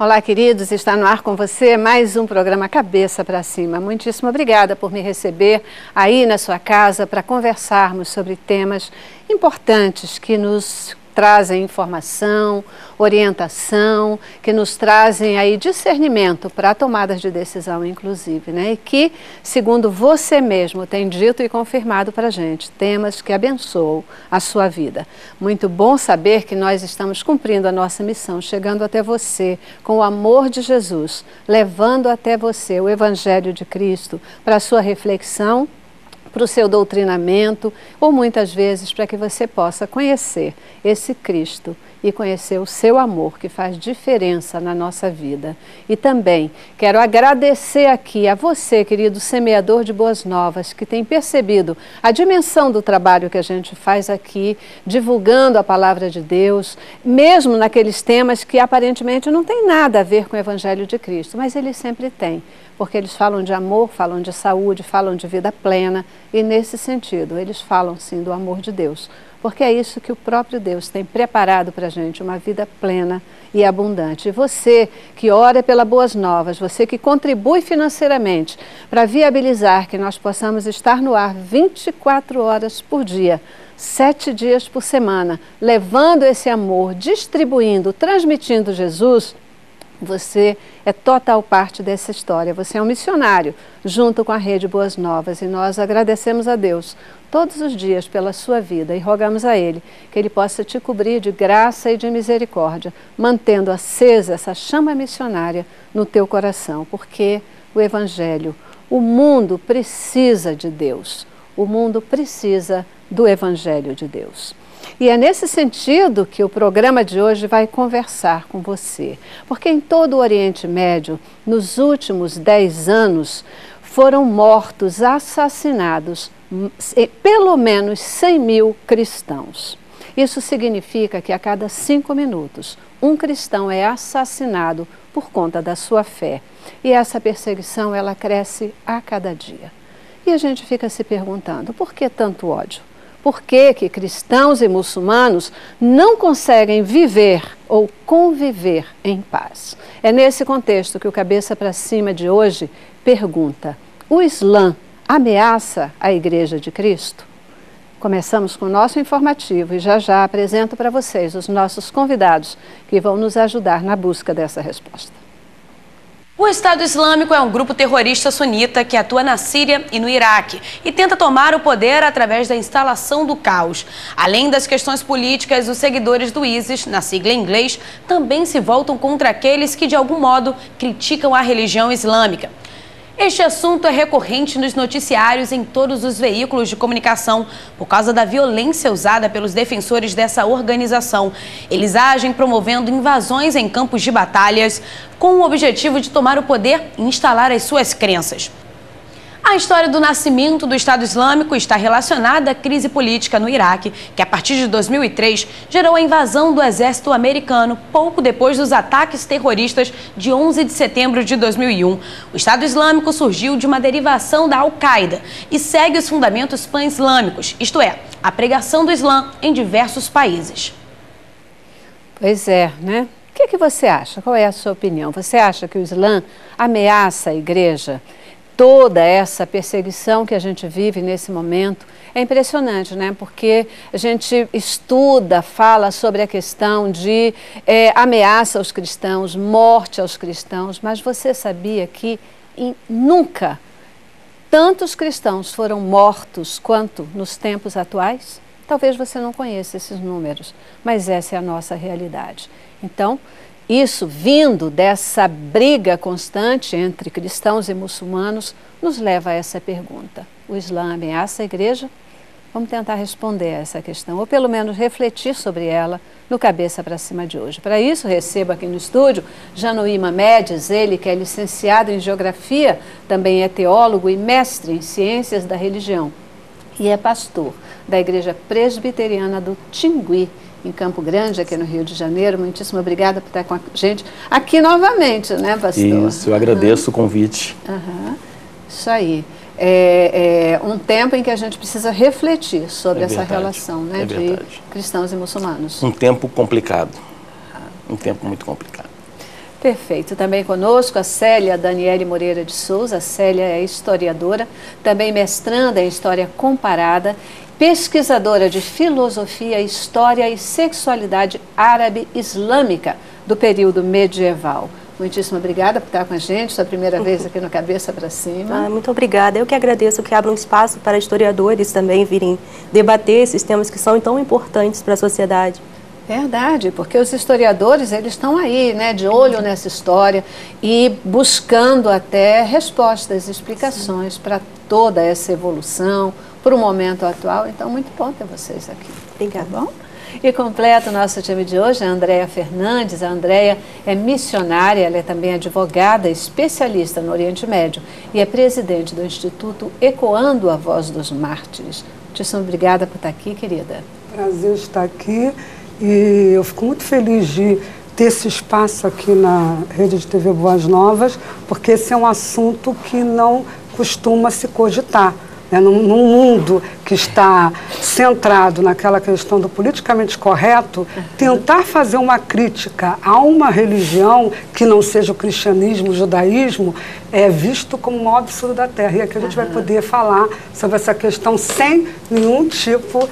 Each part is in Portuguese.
Olá, queridos, está no ar com você mais um programa Cabeça para Cima. Muitíssimo obrigada por me receber aí na sua casa para conversarmos sobre temas importantes que nos trazem informação, orientação, que nos trazem aí discernimento para tomadas de decisão, inclusive, né? E que, segundo você mesmo tem dito e confirmado para a gente, temas que abençoam a sua vida. Muito bom saber que nós estamos cumprindo a nossa missão, chegando até você com o amor de Jesus, levando até você o Evangelho de Cristo para a sua reflexão, para o seu doutrinamento, ou muitas vezes para que você possa conhecer esse Cristo e conhecer o seu amor, que faz diferença na nossa vida. E também quero agradecer aqui a você, querido semeador de boas novas, que tem percebido a dimensão do trabalho que a gente faz aqui, divulgando a palavra de Deus, mesmo naqueles temas que aparentemente não tem nada a ver com o Evangelho de Cristo, mas ele sempre tem. Porque eles falam de amor, falam de saúde, falam de vida plena, e nesse sentido, eles falam sim do amor de Deus, porque é isso que o próprio Deus tem preparado para a gente, uma vida plena e abundante. E você que ora pelas boas novas, você que contribui financeiramente para viabilizar que nós possamos estar no ar 24 horas por dia, 7 dias por semana, levando esse amor, distribuindo, transmitindo Jesus, você é total parte dessa história. Você é um missionário junto com a Rede Boas Novas e nós agradecemos a Deus todos os dias pela sua vida e rogamos a Ele que Ele possa te cobrir de graça e de misericórdia, mantendo acesa essa chama missionária no teu coração, porque o Evangelho, o mundo precisa de Deus, o mundo precisa do Evangelho de Deus. E é nesse sentido que o programa de hoje vai conversar com você. Porque em todo o Oriente Médio, nos últimos 10 anos, foram mortos, assassinados, pelo menos 100 mil cristãos. Isso significa que a cada 5 minutos, um cristão é assassinado por conta da sua fé. E essa perseguição, ela cresce a cada dia. E a gente fica se perguntando, por que tanto ódio? Por que cristãos e muçulmanos não conseguem viver ou conviver em paz? É nesse contexto que o Cabeça para Cima de hoje pergunta: o Islã ameaça a Igreja de Cristo? Começamos com o nosso informativo e já apresento para vocês os nossos convidados que vão nos ajudar na busca dessa resposta. O Estado Islâmico é um grupo terrorista sunita que atua na Síria e no Iraque e tenta tomar o poder através da instalação do caos. Além das questões políticas, os seguidores do ISIS, na sigla em inglês, também se voltam contra aqueles que de algum modo criticam a religião islâmica. Este assunto é recorrente nos noticiários em todos os veículos de comunicação por causa da violência usada pelos defensores dessa organização. Eles agem promovendo invasões em campos de batalhas com o objetivo de tomar o poder e instalar as suas crenças. A história do nascimento do Estado Islâmico está relacionada à crise política no Iraque, que a partir de 2003 gerou a invasão do exército americano pouco depois dos ataques terroristas de 11 de setembro de 2001. O Estado Islâmico surgiu de uma derivação da Al-Qaeda e segue os fundamentos pan-islâmicos, isto é, a pregação do Islã em diversos países. Pois é, né? O que você acha? Qual é a sua opinião? Você acha que o Islã ameaça a Igreja? Toda essa perseguição que a gente vive nesse momento é impressionante, né? Porque a gente estuda, fala sobre a questão de ameaça aos cristãos, morte aos cristãos, mas você sabia que nunca tantos cristãos foram mortos quanto nos tempos atuais? Talvez você não conheça esses números, mas essa é a nossa realidade. Então, isso vindo dessa briga constante entre cristãos e muçulmanos nos leva a essa pergunta: o Islã ameaça a Igreja? Vamos tentar responder a essa questão, ou pelo menos refletir sobre ela no Cabeça para Cima de hoje. Para isso, recebo aqui no estúdio Janoí Mamedes, ele que é licenciado em Geografia, também é teólogo e mestre em Ciências da Religião e é pastor da Igreja Presbiteriana do Tingui, em Campo Grande, aqui no Rio de Janeiro. Muitíssimo obrigada por estar com a gente aqui novamente, né, pastor? Isso, eu agradeço o convite. Isso aí. É um tempo em que a gente precisa refletir sobre essa relação, né, de cristãos e muçulmanos. Um tempo complicado, um tempo muito complicado. Perfeito. Também conosco a Célia Daniele Moreira de Souza. A Célia é historiadora, também mestranda em História Comparada, pesquisadora de Filosofia, História e Sexualidade Árabe-Islâmica do período medieval. Muitíssimo obrigada por estar com a gente, sua primeira vez aqui no Cabeça para Cima. Muito obrigada. Eu que agradeço que abra um espaço para historiadores também virem debater esses temas que são tão importantes para a sociedade. Verdade, porque os historiadores, eles estão aí, né, de olho nessa história e buscando até respostas, explicações para toda essa evolução, para o momento atual. Então, muito bom ter vocês aqui. Obrigada. Tá bom? E completa o nosso time de hoje a Andréia Fernandes. A Andréia é missionária, ela é também advogada, especialista no Oriente Médio e é presidente do Instituto Ecoando a Voz dos Mártires. Muitíssimo obrigada por estar aqui, querida. Prazer estar aqui. E eu fico muito feliz de ter esse espaço aqui na Rede de TV Boas Novas, porque esse é um assunto que não costuma se cogitar. Num mundo que está centrado naquela questão do politicamente correto, tentar fazer uma crítica a uma religião que não seja o cristianismo, o judaísmo, é visto como o maior absurdo da Terra. E aqui a gente vai poder falar sobre essa questão sem nenhum tipo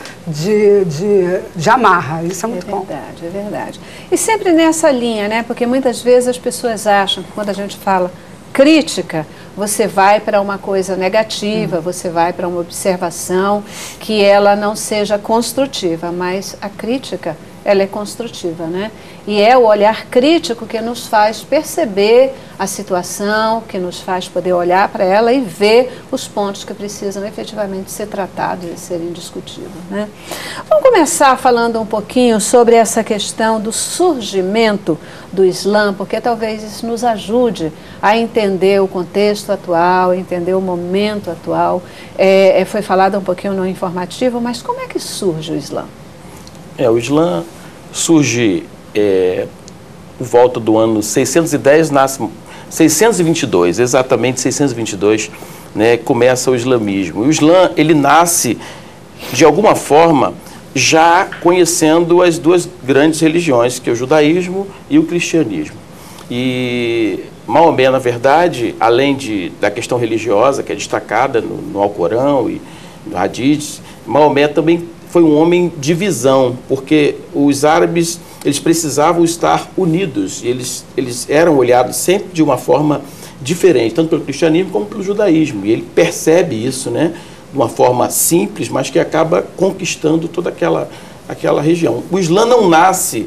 de amarra. Isso é muito bom. É verdade, é verdade. E sempre nessa linha, né? Porque muitas vezes as pessoas acham que quando a gente fala crítica, você vai para uma coisa negativa, você vai para uma observação que ela não seja construtiva, mas a crítica, ela é construtiva, né? E é o olhar crítico que nos faz perceber a situação, que nos faz poder olhar para ela e ver os pontos que precisam efetivamente ser tratados e serem discutidos, né? Vamos começar falando um pouquinho sobre essa questão do surgimento do Islã, porque talvez isso nos ajude a entender o contexto atual, entender o momento atual. Foi falado um pouquinho no informativo, mas como é que surge o Islã? O Islã surge por volta do ano 610, nasce 622, exatamente 622, né, começa o islamismo. O Islã, ele nasce, de alguma forma, já conhecendo as duas grandes religiões, que é o judaísmo e o cristianismo. E Maomé, na verdade, além da questão religiosa, que é destacada no Alcorão e no Hadith, Maomé também foi um homem de visão, porque os árabes, eles precisavam estar unidos, e eles eram olhados sempre de uma forma diferente, tanto pelo cristianismo como pelo judaísmo, e ele percebe isso, né, de uma forma simples, mas que acaba conquistando toda aquela região. O Islã não nasce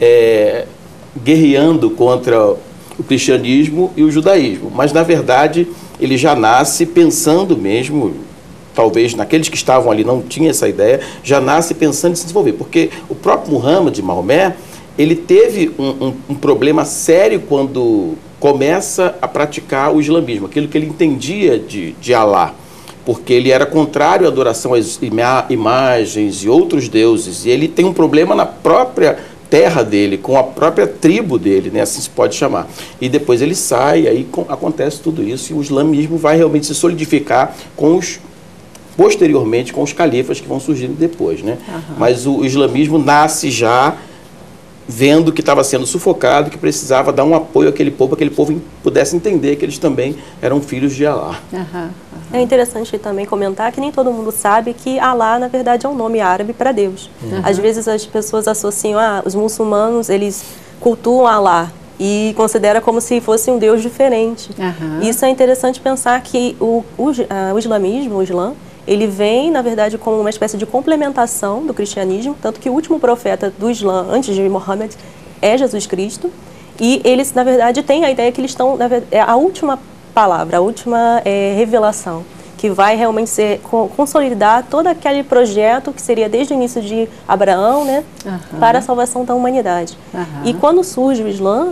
guerreando contra o cristianismo e o judaísmo, mas, na verdade, ele já nasce pensando mesmo, talvez naqueles que estavam ali não tinha essa ideia, já nasce pensando em se desenvolver, porque o próprio Muhammad, Maomé, ele teve um problema sério quando começa a praticar o islamismo, aquilo que ele entendia de Alá, porque ele era contrário à adoração às imagens e outros deuses, e ele tem um problema na própria terra dele, com a própria tribo dele, né, assim se pode chamar. E depois ele sai, aí acontece tudo isso, e o islamismo vai realmente se solidificar posteriormente com os califas que vão surgindo depois, né? Mas o islamismo nasce já vendo que estava sendo sufocado, que precisava dar um apoio àquele povo pudesse entender que eles também eram filhos de Alá. É interessante também comentar que nem todo mundo sabe que Alá, na verdade, é um nome árabe para Deus. Às vezes as pessoas associam, os muçulmanos, eles cultuam Alá e considera como se fosse um Deus diferente. Isso é interessante pensar que o islamismo, o Islã, ele vem, na verdade, como uma espécie de complementação do cristianismo, tanto que o último profeta do Islã, antes de Muhammad, é Jesus Cristo, e eles, na verdade, têm a ideia que eles estão, é a última palavra, a última revelação, que vai realmente consolidar todo aquele projeto que seria desde o início de Abraão, né, para a salvação da humanidade. E quando surge o Islã,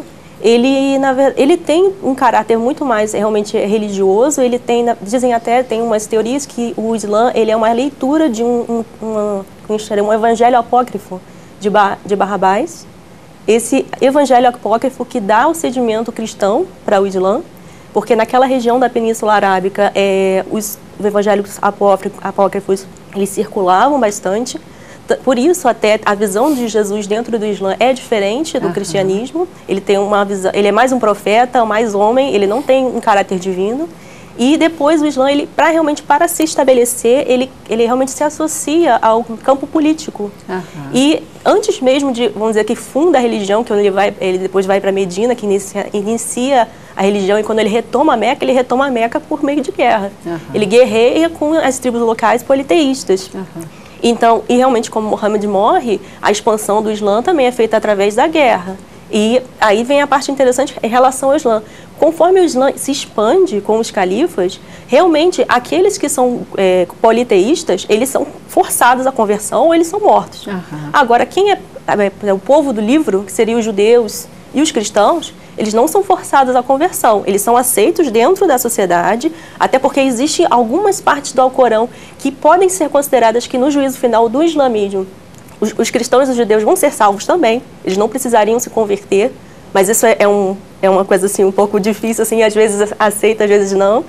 ele tem um caráter muito mais realmente religioso. Ele tem, dizem até, tem umas teorias que o Islã ele é uma leitura de um evangelho apócrifo de Barrabás. Esse evangelho apócrifo que dá o sedimento cristão para o Islã, porque naquela região da Península Arábica os evangelhos apócrifos eles circulavam bastante. Por isso, até a visão de Jesus dentro do Islã é diferente do cristianismo. Ele tem uma visão, ele é mais um profeta, mais homem, ele não tem um caráter divino. E depois o Islã, realmente para se estabelecer, ele realmente se associa ao campo político. E antes mesmo de, vamos dizer, que funda a religião, que ele depois vai para Medina, que inicia a religião, e quando ele retoma a Meca por meio de guerra. Ele guerreia com as tribos locais politeístas. Então, e realmente, como Muhammad morre, a expansão do Islã também é feita através da guerra. E aí vem a parte interessante em relação ao Islã. Conforme o Islã se expande com os califas, realmente aqueles que são politeístas, eles são forçados à conversão ou eles são mortos. Agora, quem é o povo do livro, que seriam os judeus e os cristãos, eles não são forçados à conversão, eles são aceitos dentro da sociedade, até porque existem algumas partes do Alcorão que podem ser consideradas que no juízo final do islamismo, os cristãos e os judeus vão ser salvos também, eles não precisariam se converter, mas isso é uma coisa assim, um pouco difícil, assim, às vezes aceita, às vezes não.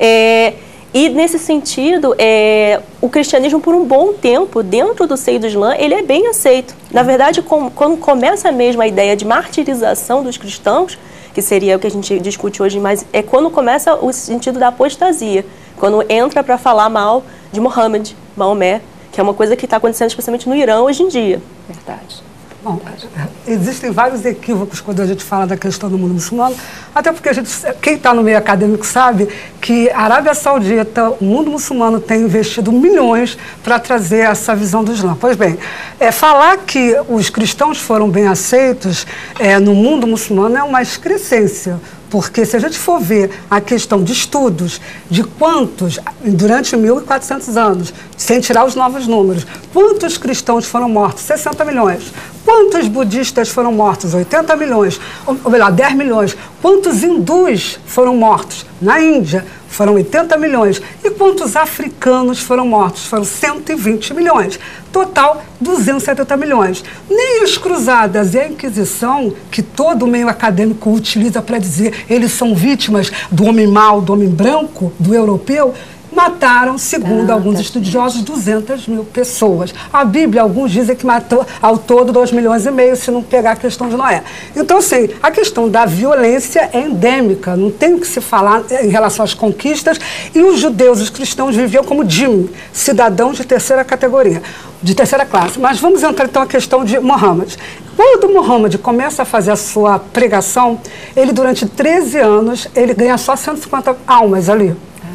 E nesse sentido, o cristianismo por um bom tempo, dentro do seio do Islã, ele é bem aceito. Na verdade, quando começa mesmo a ideia de martirização dos cristãos, que seria o que a gente discute hoje, mas é quando começa o sentido da apostasia, quando entra para falar mal de Maomé, que é uma coisa que está acontecendo especialmente no Irã hoje em dia. Verdade. Bom, existem vários equívocos quando a gente fala da questão do mundo muçulmano, até porque quem está no meio acadêmico sabe que a Arábia Saudita, o mundo muçulmano tem investido milhões para trazer essa visão do Islã. Pois bem, falar que os cristãos foram bem aceitos no mundo muçulmano é uma excrescência. Porque se a gente for ver a questão de estudos, de quantos, durante 1.400 anos, sem tirar os novos números, quantos cristãos foram mortos? 60 milhões. Quantos budistas foram mortos? 80 milhões. Ou melhor, 10 milhões. Quantos hindus foram mortos? Na Índia, foram 80 milhões. E quantos africanos foram mortos? Foram 120 milhões. Total, 270 milhões. Nem as cruzadas e a Inquisição, que todo o meio acadêmico utiliza para dizer eles são vítimas do homem mau, do homem branco, do europeu, mataram, segundo alguns estudiosos, 200 mil pessoas. A Bíblia, alguns dizem que matou ao todo 2,5 milhões, se não pegar a questão de Noé. Então, assim, a questão da violência é endêmica, não tem o que se falar em relação às conquistas, e os judeus, os cristãos, viviam como dhimmi, cidadãos de terceira categoria, de terceira classe. Mas vamos entrar, então, na questão de Muhammad. Quando Muhammad começa a fazer a sua pregação, ele, durante 13 anos, ele ganha só 150 almas ali.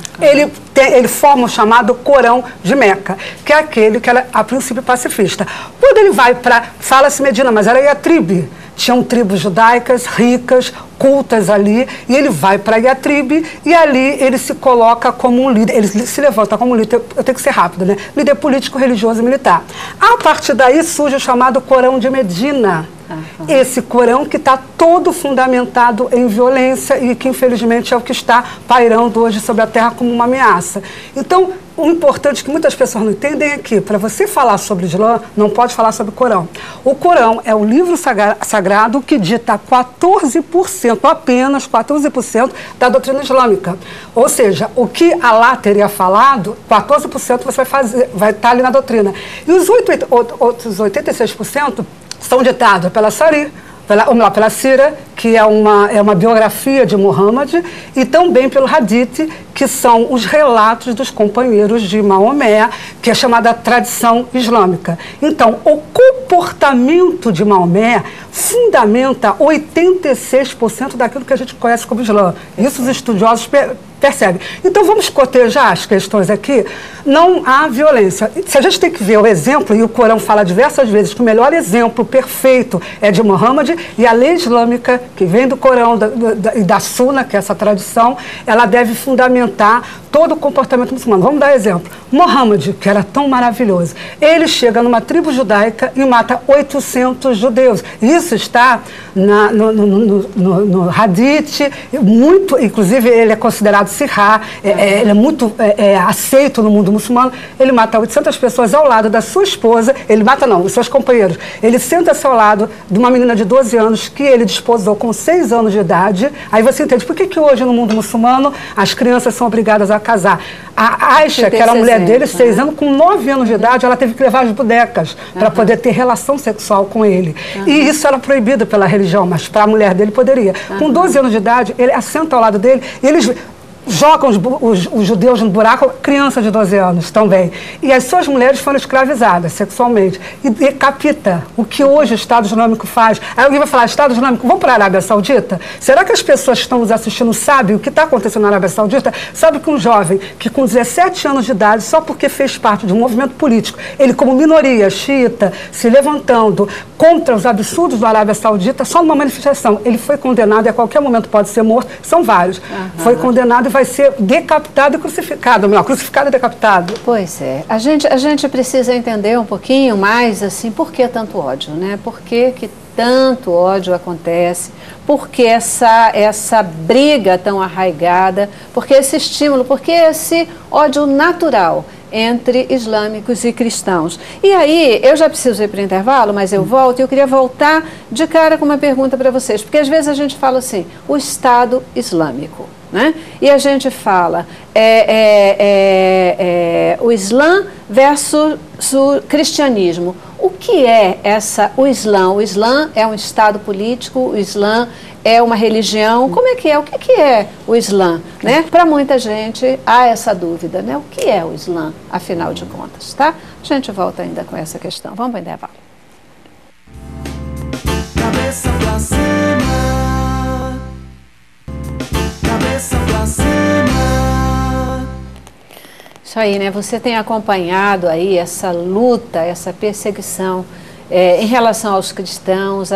Ele forma o chamado Corão de Meca, que é aquele que era, a princípio, pacifista. Quando ele vai para, fala-se Medina, mas era Yatrib. Tinham tribos judaicas ricas, cultas ali, e ele vai para Yatrib, e ali ele se coloca como um líder, ele se levanta como um líder, eu tenho que ser rápido, né? Líder político, religioso e militar. A partir daí surge o chamado Corão de Medina. Esse Corão que está todo fundamentado em violência e que, infelizmente, é o que está pairando hoje sobre a Terra como uma ameaça. Então, o importante que muitas pessoas não entendem é que, para você falar sobre o Islã, não pode falar sobre o Corão. O Corão é o livro sagrado que dita 14%, apenas 14% da doutrina islâmica. Ou seja, o que Alá teria falado, 14% você vai estar ali na doutrina. E os outros 86% são ditados pela Sari, pela Sira, que é uma biografia de Muhammad, e também pelo Hadith, que são os relatos dos companheiros de Maomé, que é chamada tradição islâmica. Então, o comportamento de Maomé fundamenta 86% daquilo que a gente conhece como Islã. Isso os estudiosos percebem. Então, vamos cotejar as questões aqui. Não há violência. Se a gente tem que ver o exemplo, e o Corão fala diversas vezes que o melhor exemplo perfeito é de Muhammad, e a lei islâmica, que vem do Corão e da Sunna, que é essa tradição, ela deve fundamentar todo o comportamento muçulmano. Vamos dar exemplo. Muhammad, que era tão maravilhoso, ele chega numa tribo judaica e mata 800 judeus. Isso está no Hadith, muito, inclusive ele é considerado sirá, ele é muito aceito no mundo muçulmano. Ele mata 800 pessoas ao lado da sua esposa, ele mata não, os seus companheiros. Ele senta-se ao lado de uma menina de 12 anos que ele desposou com 6 anos de idade. Aí você entende por que hoje no mundo muçulmano as crianças são obrigadas a casar. A Aisha, que era a mulher dele, 6 anos, com 9 anos de idade, ela teve que levar as bonecas para poder ter relação sexual com ele. E isso era proibido pela religião, mas para a mulher dele poderia. Com 12 anos de idade, ele assenta ao lado dele e eles jogam os judeus no buraco, crianças de 12 anos também. E as suas mulheres foram escravizadas sexualmente. E decapita o que hoje o Estado Islâmico faz. Aí alguém vai falar, Estado Islâmico, vamos para a Arábia Saudita? Será que as pessoas que estão nos assistindo sabem o que está acontecendo na Arábia Saudita? Sabe que um jovem que com 17 anos de idade, só porque fez parte de um movimento político, ele como minoria xiita, se levantando contra os absurdos da Arábia Saudita, só numa manifestação, ele foi condenado e a qualquer momento pode ser morto, são vários. Foi condenado e vai ser decapitado e crucificado, melhor, crucificado e decapitado. Pois é. A gente precisa entender um pouquinho mais, assim, por que tanto ódio, né? Por que tanto ódio acontece? Por que essa briga tão arraigada? Por que esse estímulo? Por que esse ódio natural entre islâmicos e cristãos? E aí, eu já preciso ir para o intervalo, mas eu volto e eu queria voltar de cara com uma pergunta para vocês, porque às vezes a gente fala assim, o Estado Islâmico, né? E a gente fala o Islã versus o cristianismo. O que é o Islã? O Islã é um Estado político, o Islã é uma religião. Como é que é? O que é o Islã? Né? Para muita gente há essa dúvida, né? O que é o Islã, afinal de contas, tá? A gente volta ainda com essa questão. Vamos para o intervalo. Cabeça pra cima. Cabeça pra cima. Isso aí, né? Você tem acompanhado aí essa luta, essa perseguição em relação aos cristãos,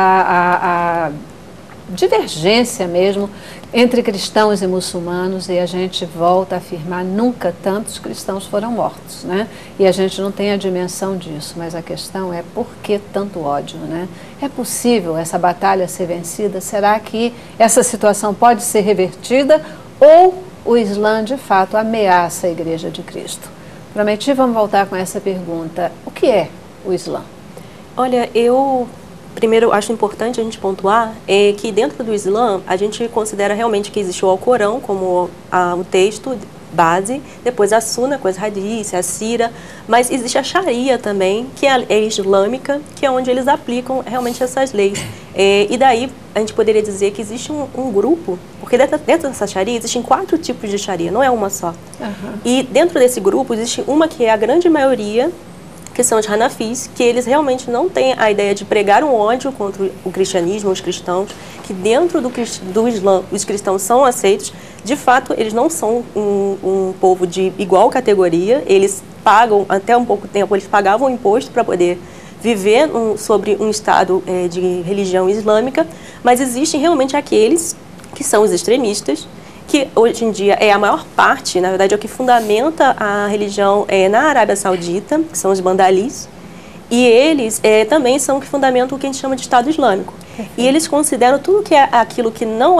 a divergência mesmo entre cristãos e muçulmanos, e a gente volta a afirmar, nunca tantos cristãos foram mortos, né? E a gente não tem a dimensão disso, mas a questão é por que tanto ódio, né? É possível essa batalha ser vencida? Será que essa situação pode ser revertida ou o Islã de fato ameaça a Igreja de Cristo? Prometi, vamos voltar com essa pergunta. O que é o Islã? Olha, primeiro, acho importante a gente pontuar que dentro do Islã, a gente considera realmente que existe o Alcorão como o texto base, depois a Sunna com as hadiths, a Sira, mas existe a Sharia também, que é islâmica, que é onde eles aplicam realmente essas leis. E daí a gente poderia dizer que existe um grupo, porque dentro dessa Sharia existem 4 tipos de Sharia, não é uma só. E dentro desse grupo existe uma que é a grande maioria, que são os Hanafis, que eles realmente não têm a ideia de pregar um ódio contra o cristianismo, os cristãos, que dentro do Islã os cristãos são aceitos. De fato, eles não são um povo de igual categoria, eles pagam, até um pouco tempo, eles pagavam imposto para poder viver sobre um estado de religião islâmica, mas existem realmente aqueles que são os extremistas, que hoje em dia é a maior parte, na verdade é o que fundamenta a religião na Arábia Saudita, que são os bandalis, e eles também são o que fundamentam o que a gente chama de Estado Islâmico. E eles consideram tudo que é aquilo que não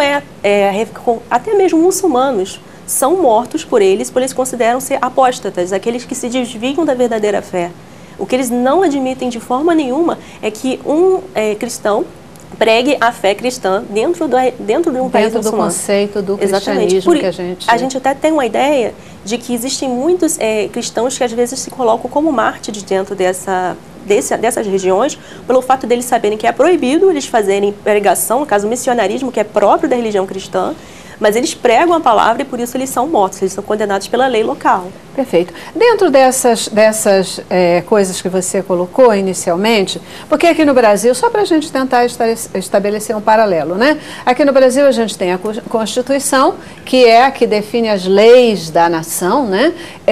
até mesmo muçulmanos, são mortos por eles consideram ser apóstatas, aqueles que se desviam da verdadeira fé. O que eles não admitem de forma nenhuma é que um cristão pregue a fé cristã dentro de um país muçulmano. Dentro do conceito do cristianismo que a gente até tem uma ideia de que existem muitos cristãos que às vezes se colocam como mártires dentro dessas regiões, pelo fato deles saberem que é proibido eles fazerem pregação, no caso o missionarismo, que é próprio da religião cristã, mas eles pregam a palavra e por isso eles são mortos, eles são condenados pela lei local. Perfeito. Dentro dessas coisas que você colocou inicialmente, porque aqui no Brasil, só para a gente tentar estabelecer um paralelo, né? Aqui no Brasil a gente tem a Constituição, que é a que define as leis da nação, né?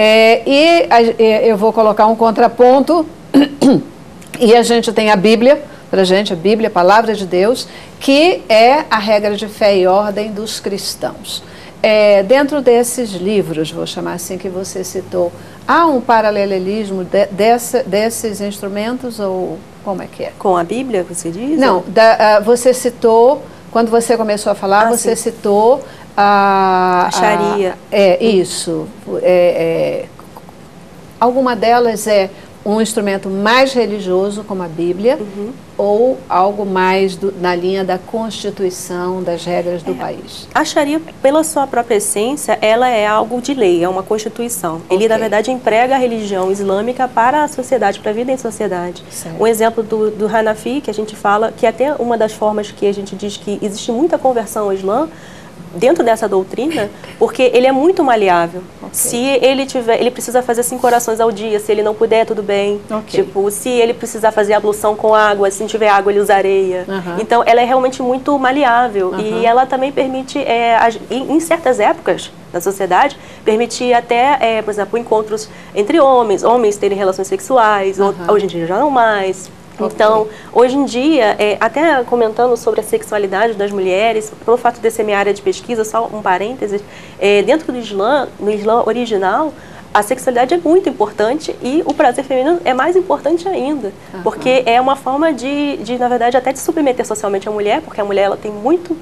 Eu vou colocar um contraponto, e a gente tem a Bíblia, para a gente, a Bíblia, a Palavra de Deus, que é a regra de fé e ordem dos cristãos. Dentro desses livros, vou chamar assim, que você citou, há um paralelismo desses instrumentos ou como é que é? Com a Bíblia, você diz? Não, você citou, quando você começou a falar, você citou a Sharia. Isso. Alguma delas um instrumento mais religioso, como a Bíblia, ou algo mais na linha da Constituição, das regras do país? A Sharia, pela sua própria essência, ela é algo de lei, é uma Constituição. Ele, na verdade, emprega a religião islâmica para a sociedade, para a vida em sociedade. Certo. Um exemplo do Hanafi, que a gente fala, que é até uma das formas que a gente diz que existe muita conversão ao Islã, dentro dessa doutrina, porque ele é muito maleável. Se ele precisa fazer 5 orações ao dia, se ele não puder, tudo bem. Tipo, se ele precisar fazer ablução com água, se não tiver água, ele usa areia. Então, ela é realmente muito maleável. E ela também permite, em certas épocas da sociedade, permitir até, por exemplo, encontros entre homens terem relações sexuais, hoje em dia já não mais. Então, hoje em dia, até comentando sobre a sexualidade das mulheres, pelo fato de ser minha área de pesquisa, só um parênteses, dentro do Islã, no Islã original, a sexualidade é muito importante e o prazer feminino é mais importante ainda, porque é uma forma de, na verdade, até de submeter socialmente a mulher, porque a mulher ela tem muito...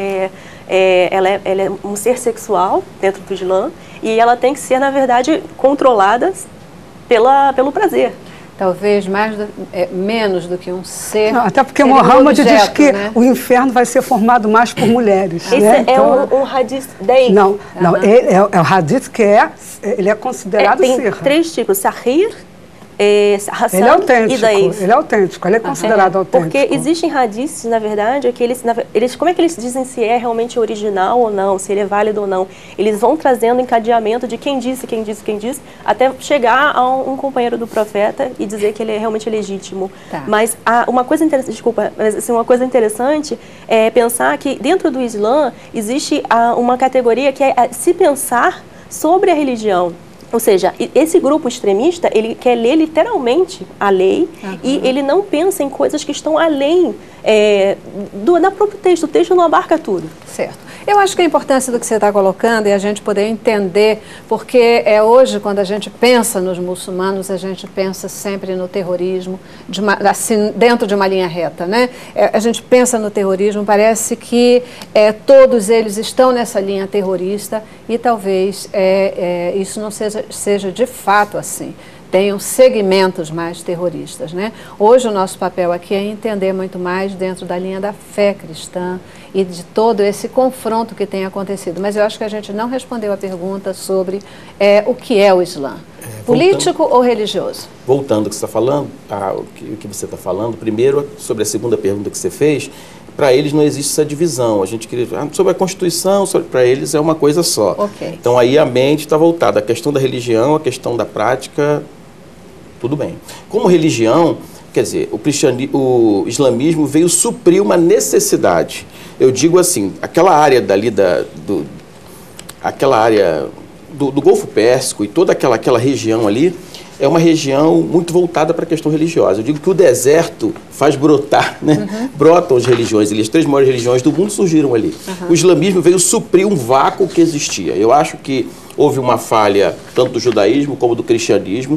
ela é um ser sexual dentro do Islã e ela tem que ser, na verdade, controlada pelo prazer. Talvez menos do que um ser. Não, até porque Muhammad diz que o inferno vai ser formado mais por mulheres. Esse então, um hadith daí. Não, é o hadith que ele é considerado tem ser. 3 tipos, Sahih, Hassan ele é autêntico, e Daif. ele é autêntico, ele é considerado autêntico. Porque existem hadiths, na verdade, que eles, como é que eles dizem se é realmente original ou não, se ele é válido ou não? Eles vão trazendo encadeamento de quem disse, até chegar a um companheiro do profeta e dizer que ele é realmente legítimo. Mas uma coisa interessante, uma coisa interessante é pensar que dentro do Islã existe uma categoria que é se pensar sobre a religião. Ou seja, esse grupo extremista, ele quer ler literalmente a lei e ele não pensa em coisas que estão além do próprio texto. O texto não abarca tudo. Certo. Eu acho que a importância do que você está colocando é a gente poder entender, porque hoje, quando a gente pensa nos muçulmanos, a gente pensa sempre no terrorismo, assim, dentro de uma linha reta, né? A gente pensa no terrorismo, parece que todos eles estão nessa linha terrorista e talvez isso não seja de fato assim. Tenham segmentos mais terroristas, né? Hoje o nosso papel aqui é entender muito mais dentro da linha da fé cristã e de todo esse confronto que tem acontecido. Mas eu acho que a gente não respondeu a pergunta sobre o que é o Islã. Político ou religioso? Voltando ao que você está falando, o que você está falando, primeiro sobre a segunda pergunta que você fez, para eles não existe essa divisão. A gente queria sobre a Constituição, para eles é uma coisa só. Então aí a mente está voltada. A questão da religião, a questão da prática, tudo bem. Como religião, quer dizer, o islamismo veio suprir uma necessidade. Eu digo assim, aquela área dali aquela área do Golfo Pérsico e toda aquela região ali é uma região muito voltada para a questão religiosa. Eu digo que o deserto faz brotar, né? Brotam as religiões. As 3 maiores religiões do mundo surgiram ali. O islamismo veio suprir um vácuo que existia. Eu acho que houve uma falha tanto do judaísmo como do cristianismo.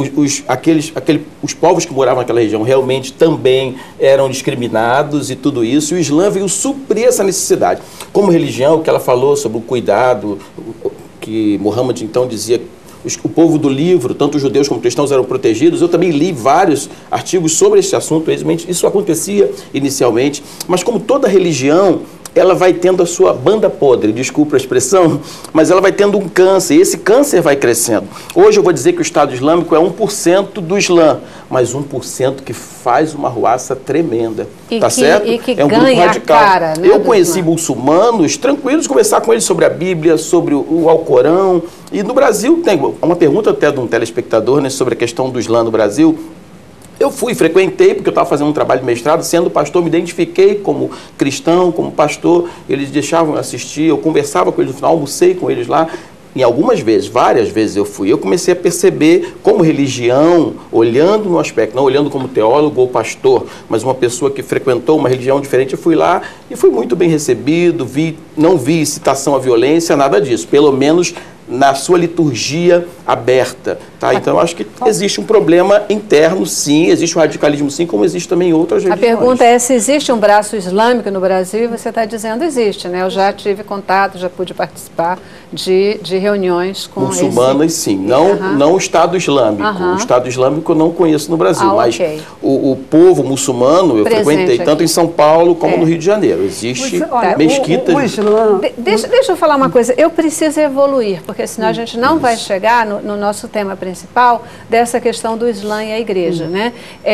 Os povos que moravam naquela região realmente também eram discriminados e tudo isso. E o Islã veio suprir essa necessidade. Como religião, o que ela falou sobre o cuidado, que Muhammad então dizia, o povo do livro, tanto os judeus como os cristãos eram protegidos. Eu também li vários artigos sobre esse assunto. Isso acontecia inicialmente, mas como toda religião, ela vai tendo a sua banda podre, desculpa a expressão, mas ela vai tendo um câncer, e esse câncer vai crescendo. Hoje eu vou dizer que o Estado Islâmico é 1% do Islã, mas 1% que faz uma ruaça tremenda, certo? E que é um grupo radical. Cara, né, eu conheci muçulmanos tranquilos, conversar com eles sobre a Bíblia, sobre o Alcorão, e no Brasil tem uma pergunta até de um telespectador, né, sobre a questão do Islã no Brasil. Eu frequentei, porque eu estava fazendo um trabalho de mestrado, sendo pastor, me identifiquei como cristão, como pastor, eles deixavam eu assistir, eu conversava com eles no final, almocei com eles lá, e algumas vezes, várias vezes eu comecei a perceber como religião, olhando no aspecto, não olhando como teólogo ou pastor, mas uma pessoa que frequentou uma religião diferente, eu fui lá E fui muito bem recebido, não vi incitação à violência, nada disso, pelo menos na sua liturgia aberta, tá? Então, eu acho que existe um problema interno, sim, existe um radicalismo, sim, como existe também em outras religiões. A pergunta é se existe um braço islâmico no Brasil, e você está dizendo existe, né? Eu já tive contato, já pude participar de reuniões com muçulmanas, sim, não o Estado Islâmico. O Estado Islâmico eu não conheço no Brasil, mas o povo muçulmano eu frequentei tanto em São Paulo como no Rio de Janeiro. Existe mesquitas. Deixa eu falar uma coisa, eu preciso evoluir, porque senão a gente não vai chegar no nosso tema principal dessa questão do Islã e a igreja, né?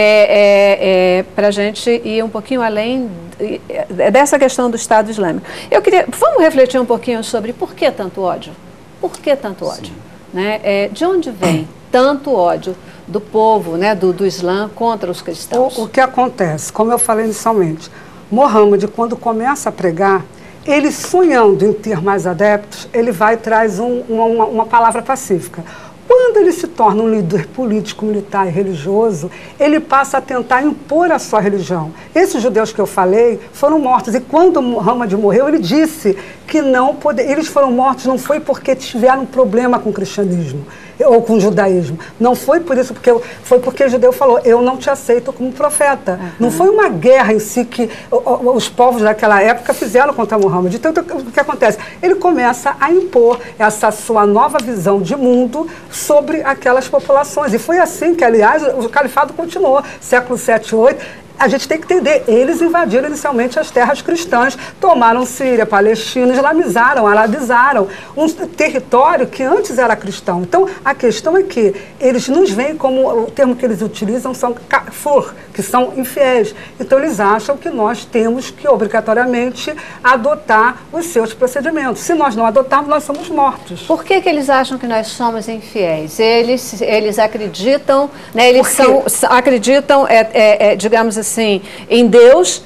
Para a gente ir um pouquinho além dessa questão do Estado Islâmico. Vamos refletir um pouquinho sobre por que tanto ódio? Por que tanto ódio? Né? De onde vem tanto ódio do povo, né, do Islã contra os cristãos? O que acontece, como eu falei inicialmente, Mohammed, quando começa a pregar, ele sonhando em ter mais adeptos, ele vai e traz uma palavra pacífica. Quando ele se torna um líder político, militar e religioso, ele passa a tentar impor a sua religião. Esses judeus que eu falei foram mortos. E quando Muhammad morreu, ele disse que não eles foram mortos não foi porque tiveram um problema com o cristianismo ou com o judaísmo. Não foi por isso, foi porque o judeu falou, eu não te aceito como profeta. Não foi uma guerra em si que os povos daquela época fizeram contra Muhammad. Então, o que acontece? Ele começa a impor essa sua nova visão de mundo sobre aquelas populações. E foi assim que, aliás, o califado continuou, século 7 e 8. A gente tem que entender, eles invadiram inicialmente as terras cristãs, tomaram Síria, Palestina, islamizaram, arabizaram, um território que antes era cristão. Então, a questão é que eles nos veem como, o termo que eles utilizam são kafur, que são infiéis. Então, eles acham que nós temos que, obrigatoriamente, adotar os seus procedimentos. Se nós não adotarmos, nós somos mortos. Por que eles acham que nós somos infiéis? Eles acreditam, né, acreditam, digamos assim, em Deus,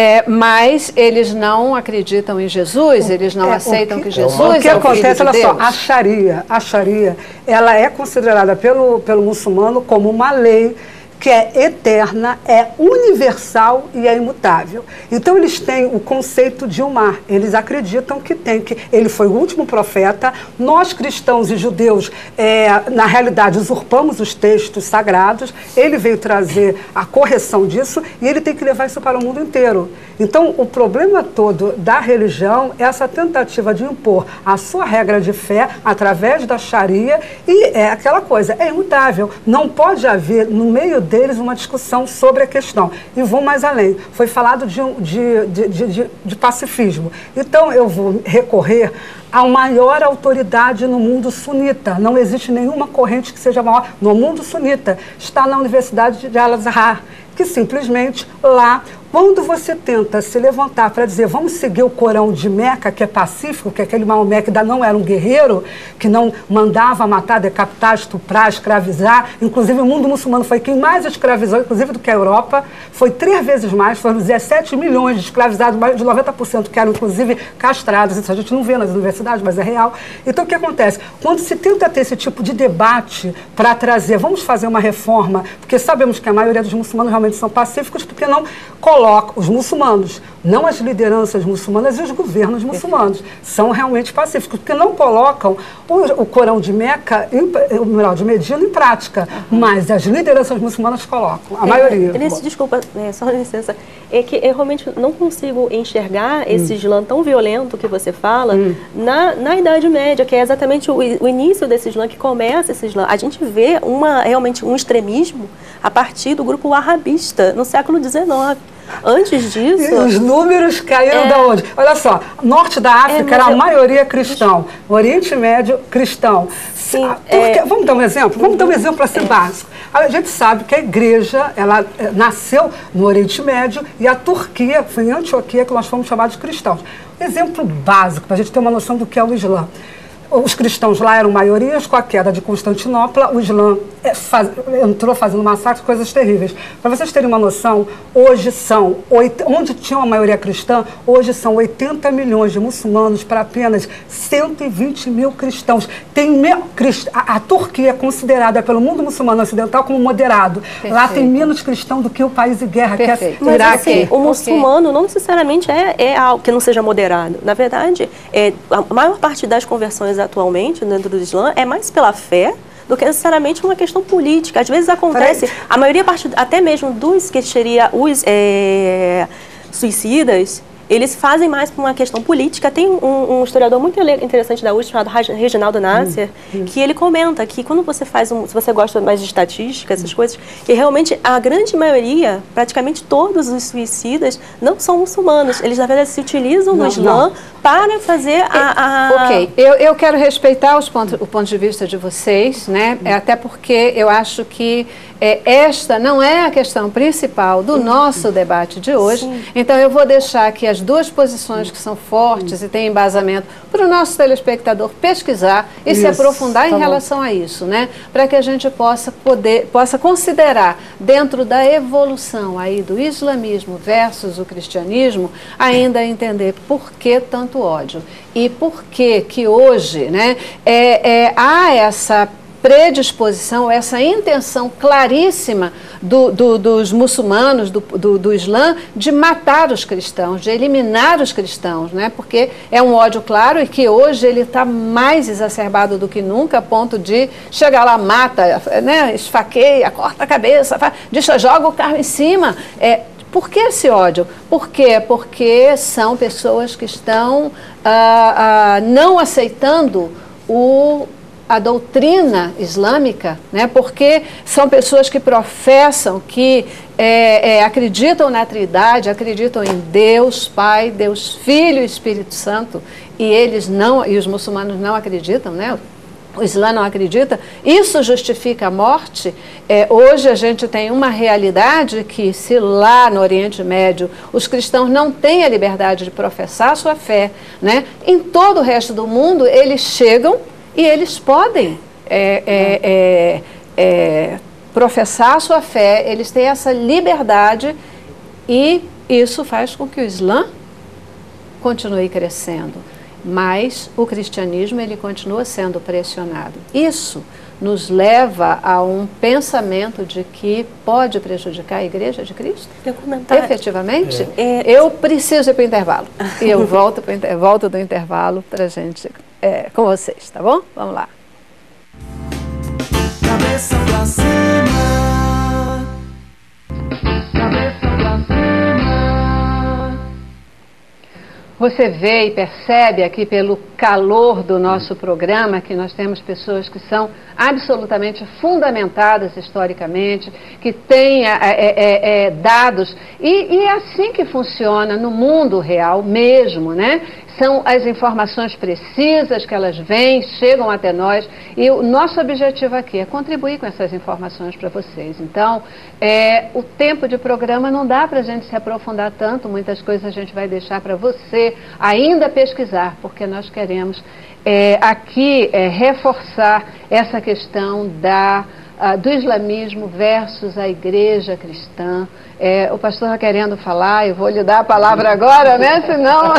mas eles não acreditam em Jesus, eles não aceitam que Jesus é o Filho de Deus. O que acontece, olha só, a Sharia, ela é considerada pelo muçulmano como uma lei que é eterna, é universal e é imutável. Então, eles têm o conceito de um mar. Eles acreditam que ele foi o último profeta. Nós, cristãos e judeus, na realidade, usurpamos os textos sagrados. Ele veio trazer a correção disso e ele tem que levar isso para o mundo inteiro. Então, o problema todo da religião é essa tentativa de impor a sua regra de fé através da Sharia e é aquela coisa, é imutável. Não pode haver, no meio deles, uma discussão sobre a questão. E vou mais além. Foi falado de pacifismo. Então, eu vou recorrer à maior autoridade no mundo sunita. Não existe nenhuma corrente que seja maior no mundo sunita. Está na Universidade de Al-Azhar, que simplesmente lá, quando você tenta se levantar para dizer vamos seguir o Corão de Meca, que é pacífico, que aquele Maomé que não era um guerreiro, que não mandava matar, decapitar, estuprar, escravizar, inclusive o mundo muçulmano foi quem mais escravizou, inclusive do que a Europa, foi 3 vezes mais, foram 17 milhões de escravizados, mais de 90% que eram inclusive castrados, isso a gente não vê nas universidades, mas é real. Então o que acontece? Quando se tenta ter esse tipo de debate para trazer, vamos fazer uma reforma, porque sabemos que a maioria dos muçulmanos realmente são pacíficos, porque não coloca os muçulmanos, não as lideranças muçulmanas e os governos muçulmanos, são realmente pacíficos, porque não colocam o Corão de Meca, o Mural de Medina em prática, mas as lideranças muçulmanas colocam, a maioria. Desculpa, só licença, é que eu realmente não consigo enxergar esse Islã tão violento que você fala na Idade Média, que é exatamente o início desse Islã, que começa esse Islã. A gente vê realmente um extremismo a partir do grupo wahhabista no século XIX. Antes disso... E os números caíram de onde? Olha só, norte da África era a maioria cristão, Oriente Médio cristão. Sim, vamos dar um exemplo? Vamos dar um exemplo assim básico. A gente sabe que a igreja, ela nasceu no Oriente Médio e a Turquia, foi em Antioquia que nós fomos chamados de cristãos. Exemplo básico, para a gente ter uma noção do que é o Islã. Os cristãos lá eram maiorias, com a queda de Constantinopla, o Islã entrou fazendo massacres, coisas terríveis. Para vocês terem uma noção, hoje são, onde tinha uma maioria cristã, hoje são 80 milhões de muçulmanos para apenas 120 mil cristãos. A Turquia é considerada pelo mundo muçulmano ocidental como moderado. Perfeito. Lá tem menos cristão do que o país em guerra. Perfeito. Mas assim, o muçulmano não necessariamente é algo que não seja moderado. Na verdade, a maior parte das conversões atualmente dentro do Islã é mais pela fé do que necessariamente uma questão política. Às vezes acontece, a maioria, até mesmo dos que seria os suicidas, eles fazem mais por uma questão política. Tem um historiador muito interessante da USP, chamado Reginaldo Nasser, que ele comenta que quando você faz se você gosta mais de estatística, essas coisas, que realmente a grande maioria, praticamente todos os suicidas, não são muçulmanos. Eles, na verdade, se utilizam no Islã para fazer Ok, eu quero respeitar o ponto de vista de vocês, né? Até porque eu acho que esta não é a questão principal do nosso debate de hoje. Sim. Então, eu vou deixar aqui as duas posições que são fortes e têm embasamento para o nosso telespectador pesquisar e se aprofundar em relação a isso, né? Para que a gente possa considerar, dentro da evolução aí do islamismo versus o cristianismo, ainda entender por que tanto ódio e por que hoje, né, há essa predisposição, essa intenção claríssima dos muçulmanos, do Islã, de matar os cristãos, de eliminar os cristãos, né? Porque é um ódio claro e que hoje ele está mais exacerbado do que nunca, a ponto de chegar lá, mata, né? Esfaqueia, corta a cabeça, joga o carro em cima. Por que esse ódio? Por quê? Porque são pessoas que estão não aceitando a doutrina islâmica, né? Porque são pessoas que professam, que acreditam na Trindade, acreditam em Deus Pai, Deus Filho e Espírito Santo, e os muçulmanos não acreditam, né? O Islã não acredita. Isso justifica a morte? Hoje a gente tem uma realidade que, se lá no Oriente Médio os cristãos não têm a liberdade de professar a sua fé, né? Em todo o resto do mundo eles chegam e eles podem professar a sua fé, eles têm essa liberdade e isso faz com que o Islã continue crescendo. Mas o cristianismo ele continua sendo pressionado. Isso nos leva a um pensamento de que pode prejudicar a Igreja de Cristo? Efetivamente? Eu preciso ir para o intervalo. E eu volto do intervalo para a gente com vocês, tá bom? Vamos lá. Cabeça pra cima. Cabeça pra cima. Você vê e percebe aqui pelo calor do nosso programa que nós temos pessoas que são absolutamente fundamentadas historicamente, que têm dados, e é assim que funciona no mundo real mesmo, né? São as informações precisas que elas vêm, chegam até nós, e o nosso objetivo aqui é contribuir com essas informações para vocês. Então, o tempo de programa não dá para a gente se aprofundar tanto, muitas coisas a gente vai deixar para você ainda pesquisar, porque nós queremos aqui reforçar essa questão do islamismo versus a igreja cristã. O pastor está querendo falar, eu vou lhe dar a palavra agora, né? Senão...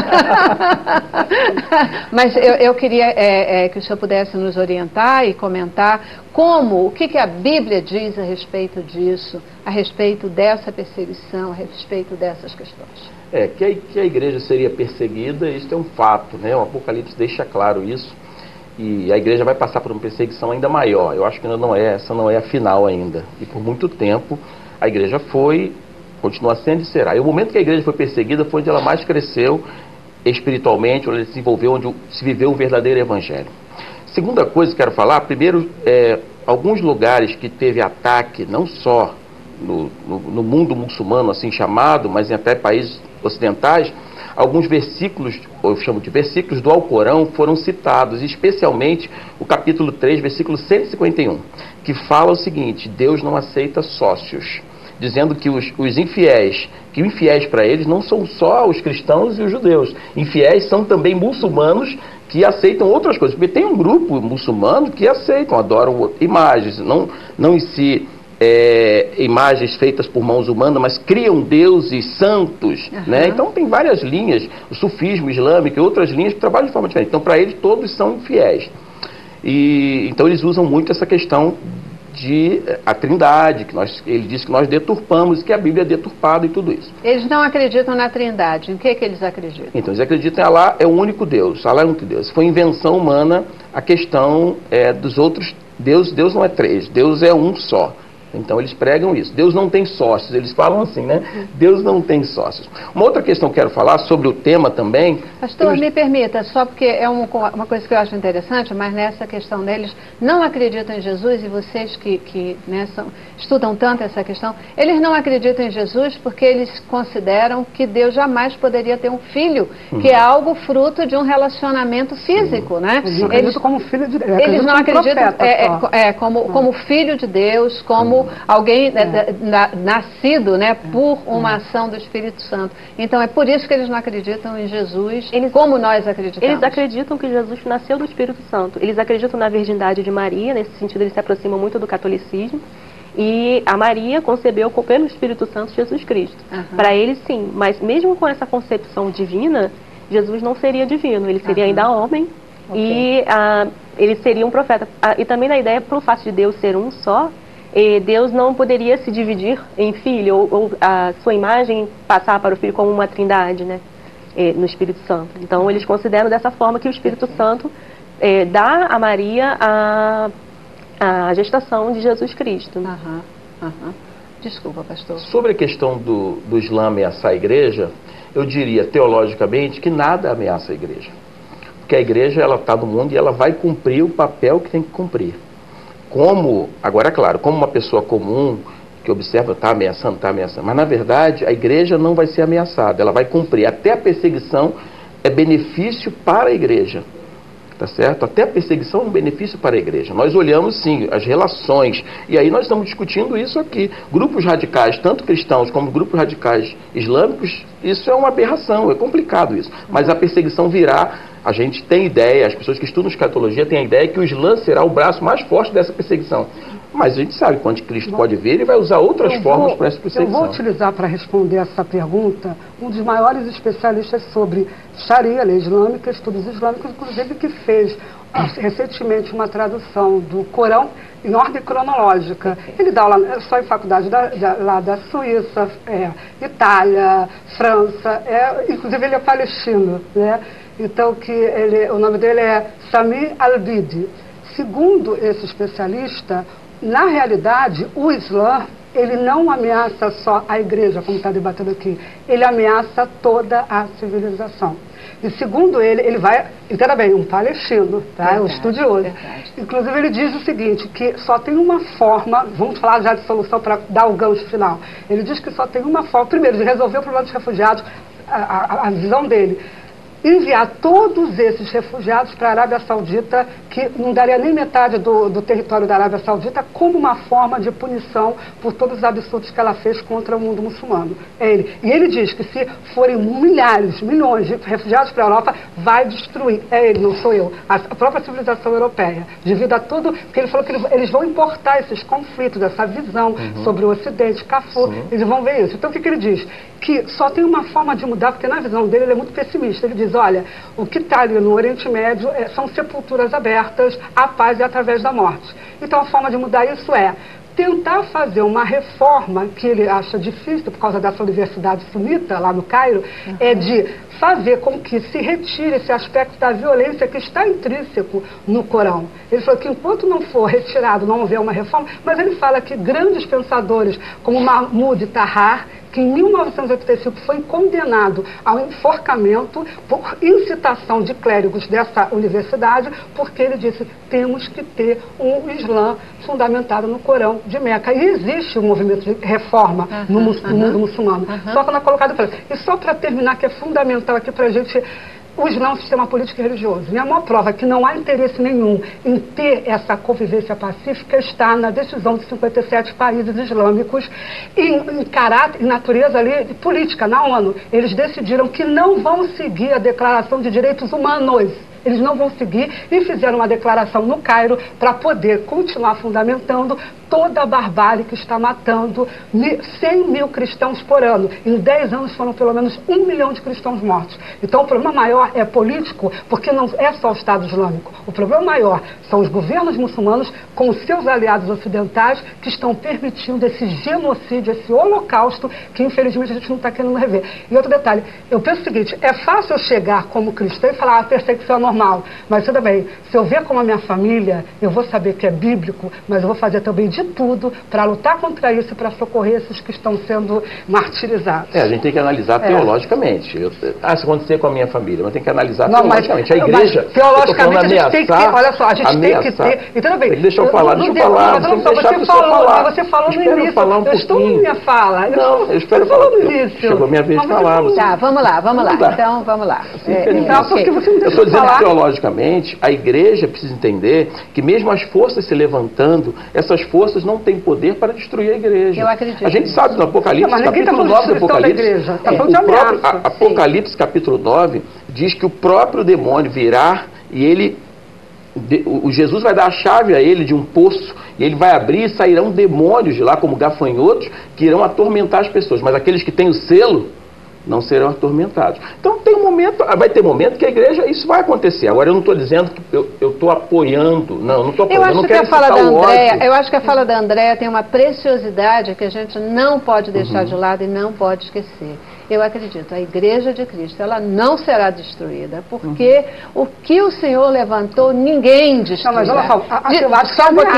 Mas eu queria que o senhor pudesse nos orientar e comentar o que a Bíblia diz a respeito disso, a respeito dessa perseguição, a respeito dessas questões. Que a igreja seria perseguida, isso é um fato, né? O Apocalipse deixa claro isso. E a igreja vai passar por uma perseguição ainda maior. Eu acho que essa não é a final ainda. E por muito tempo a igreja continua sendo e será. E o momento que a igreja foi perseguida foi onde ela mais cresceu espiritualmente, onde ela se desenvolveu, onde se viveu um verdadeiro evangelho. Segunda coisa que quero falar, primeiro, alguns lugares que teve ataque, não só no mundo muçulmano, assim chamado, mas em até países ocidentais, alguns versículos, eu chamo de versículos do Alcorão, foram citados, especialmente o capítulo 3, versículo 151, que fala o seguinte: Deus não aceita sócios, dizendo que os infiéis, que infiéis para eles não são só os cristãos e os judeus, infiéis são também muçulmanos que aceitam outras coisas. Porque tem um grupo muçulmano que aceitam, adoram imagens, não em si imagens feitas por mãos humanas, mas criam deuses santos, né? Então tem várias linhas, o sufismo islâmico e outras linhas que trabalham de forma diferente. Então para eles todos são infiéis. E então eles usam muito essa questão de a trindade, ele diz que nós deturpamos, que a Bíblia é deturpada e tudo isso. Eles não acreditam na trindade. Em que eles acreditam? Então, eles acreditam em Allah é o único Deus. Allah é o único Deus. Foi invenção humana a questão dos outros deuses. Deus não é três, Deus é um só. Então eles pregam isso. Deus não tem sócios, eles falam assim, né? Deus não tem sócios. Uma outra questão que eu quero falar sobre o tema também... Pastor, me permita, só porque é uma coisa que eu acho interessante, mas nessa questão deles não acreditam em Jesus, e vocês que né, estudam tanto essa questão, eles não acreditam em Jesus porque eles consideram que Deus jamais poderia ter um filho, que é algo fruto de um relacionamento físico, né? Eles não acreditam como filho de Deus. Eles não acreditam como filho de Deus, como alguém nascido, né, por uma ação do Espírito Santo. Então é por isso que eles não acreditam em Jesus como nós acreditamos. Eles acreditam que Jesus nasceu do Espírito Santo. Eles acreditam na virgindade de Maria, nesse sentido eles se aproximam muito do catolicismo. E a Maria concebeu pelo Espírito Santo Jesus Cristo. Para eles sim, mas mesmo com essa concepção divina, Jesus não seria divino, ele seria ainda homem. E ele seria um profeta. E também na ideia, pelo fato de Deus ser um só, Deus não poderia se dividir em filho, ou a sua imagem passar para o filho como uma trindade, né, no Espírito Santo. Então eles consideram dessa forma que o Espírito Santo dá a Maria a gestação de Jesus Cristo. Desculpa, pastor. Sobre a questão do Islã ameaçar a igreja, eu diria teologicamente que nada ameaça a igreja. Porque a igreja ela está no mundo e ela vai cumprir o papel que tem que cumprir. Agora é claro, como uma pessoa comum que observa, está ameaçando, mas na verdade a igreja não vai ser ameaçada, ela vai cumprir. Até a perseguição é benefício para a igreja, tá certo? Até a perseguição é um benefício para a igreja. Nós olhamos sim as relações, e aí nós estamos discutindo isso aqui. Grupos radicais, tanto cristãos como grupos radicais islâmicos, isso é uma aberração, é complicado isso. Mas a perseguição virá. A gente tem ideia, as pessoas que estudam escatologia têm a ideia que o Islã será o braço mais forte dessa perseguição. Mas a gente sabe, quando Cristo pode vir, ele vai usar outras formas para essa perseguição. Eu vou utilizar para responder essa pergunta um dos maiores especialistas sobre Sharia, lei islâmica, estudos islâmicos, inclusive que fez recentemente uma tradução do Corão em ordem cronológica. Ele dá aula só em faculdade lá da Suíça, Itália, França, inclusive ele é palestino, né? Então, o nome dele é Sami Al-Bidi. Segundo esse especialista, na realidade, o Islã, ele não ameaça só a igreja, como está debatendo aqui, ele ameaça toda a civilização. E segundo ele vai, entenda bem, um palestino, tá? Um estudioso. Inclusive ele diz o seguinte, que só tem uma forma, vamos falar já de solução para dar o gancho final, ele diz que só tem uma forma, primeiro, de resolver o problema dos refugiados, a visão dele, enviar todos esses refugiados para a Arábia Saudita, que não daria nem metade do território da Arábia Saudita, como uma forma de punição por todos os absurdos que ela fez contra o mundo muçulmano. E ele diz que se forem milhares, milhões de refugiados para a Europa, vai destruir, não sou eu, a própria civilização europeia, devido a tudo, porque ele falou que eles vão importar esses conflitos, essa visão sobre o Ocidente, Kafur, eles vão ver isso. Então o que ele diz? Que só tem uma forma de mudar, porque na visão dele ele é muito pessimista. Ele diz, olha, o que está ali no Oriente Médio são sepulturas abertas, a paz é através da morte. Então a forma de mudar isso é tentar fazer uma reforma, que ele acha difícil por causa dessa universidade sunita lá no Cairo, é de fazer com que se retire esse aspecto da violência que está intrínseco no Corão. Ele falou que enquanto não for retirado, não houver uma reforma, mas ele fala que grandes pensadores como Mahmoud Tahar, que em 1985 foi condenado ao enforcamento por incitação de clérigos dessa universidade, porque ele disse, temos que ter um Islã fundamentado no Corão de Meca. E existe um movimento de reforma no mundo muçulmano. Só que não é colocado para isso. E só para terminar, que é fundamental aqui para a gente, o Islã é um sistema político e religioso. E a maior prova que não há interesse nenhum em ter essa convivência pacífica está na decisão de 57 países islâmicos em caráter, em natureza ali política, na ONU. Eles decidiram que não vão seguir a Declaração de Direitos Humanos. Eles não vão seguir e fizeram uma declaração no Cairo para poder continuar fundamentando toda a barbárie que está matando 100 mil cristãos por ano. Em 10 anos foram pelo menos 1 milhão de cristãos mortos. Então o problema maior é político, porque não é só o Estado Islâmico. O problema maior são os governos muçulmanos com os seus aliados ocidentais que estão permitindo esse genocídio, esse holocausto que infelizmente a gente não está querendo rever. E outro detalhe, eu penso o seguinte, é fácil eu chegar como cristã e falar a perseguição é normal, mas tudo bem, se eu ver como a minha família, eu vou saber que é bíblico, mas eu vou fazer também de tudo para lutar contra isso e para socorrer esses que estão sendo martirizados. A gente tem que analisar teologicamente. Se acontecer com a minha família, mas tem que analisar teologicamente. A igreja, teologicamente, a gente tem que ter, olha só, a gente tem que ter, e tudo bem. Deixa eu falar, mas você falou no início, eu estou na minha fala. Eu espero falar no início. Chegou a minha vez de falar. Tá, vamos lá. Então, vamos lá. Eu estou dizendo que teologicamente, a igreja precisa entender que mesmo as forças se levantando, essas forças não têm poder para destruir a igreja. Eu acredito. A gente sabe no Apocalipse, capítulo 9 do Apocalipse, Apocalipse capítulo 9, diz que o próprio demônio virá e o Jesus vai dar a chave a ele de um poço, e ele vai abrir e sairão demônios de lá, como gafanhotos, que irão atormentar as pessoas. Mas aqueles que têm o selo não serão atormentados. Então vai ter momento que a igreja, isso vai acontecer. Agora eu não estou dizendo que eu estou apoiando, não estou apoiando. Eu acho que a fala da Andréa tem uma preciosidade que a gente não pode deixar de lado e não pode esquecer. Eu acredito, a Igreja de Cristo, ela não será destruída, porque o que o Senhor levantou, ninguém destruirá. Não, mas